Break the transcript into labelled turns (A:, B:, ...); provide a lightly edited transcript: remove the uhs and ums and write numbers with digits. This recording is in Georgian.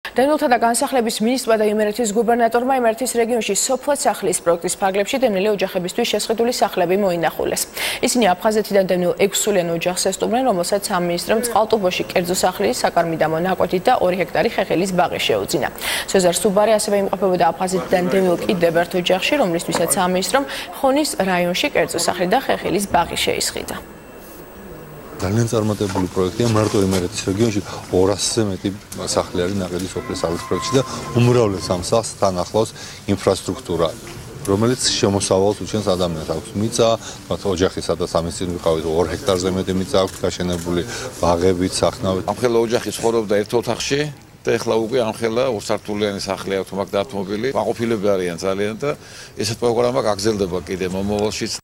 A: დევნილთა და განსახლების მინისტრმა და იმერეთის გუბერნატორმა იმერეთის რეგიონში სოფლად-სახლის პროექტის ფარგლებში დევნილი ოჯახებისთვის შესყიდული სახლები მოინახულეს. ისინი აფხაზეთიდან დევნილ 6-სულიან ოჯახს ესტუმრნენ, რომელსაც ამ მინისტრამ წყალტუბოში კერძო სახლი, საკარმიდამო ნაკვეთით და 2 ჰექტარი ხეხილის ბაღი შეუძინა. სეზარ სუბარი ასევე იმყოფებოდა აფხაზეთიდან დევნილ კიდევ ერთ ოჯახში, რომლისთვისაც ამ მინისტრამ ხონის რაიონში კერძო სახლი და ხეხილის ბაღი შეისყიდა.
B: ძალიან წარმატებული პროექტია მარტო იმერეთის რეგიონში 200-ზე მეტი სახლი არის ნაყიდი სოფლის-სახლის პროექტში და უმრავლეს ამ სახლს თან ახლავს ინფრასტრუქტურა, რომელიც შემოსავალს უჩენს ადამიანს. აქვს მიწა, მათ ოჯახი სადაც ამის წინ ვიყავით 2 ჰექტარზე მეტი მიწა აქვს გაშენებული, ბაღებით, სახნავით.
C: ამხელა ოჯახი ცხოვრობდა ერთ ოთახში და ეხლა უკვე ამხელა ორსართულიანი სახლი აქვს, მაგ დათმობილი, მაყოფილები არიან ძალიან და ესეთ პროგრამა გაგრძელდება კიდე მომავალშიც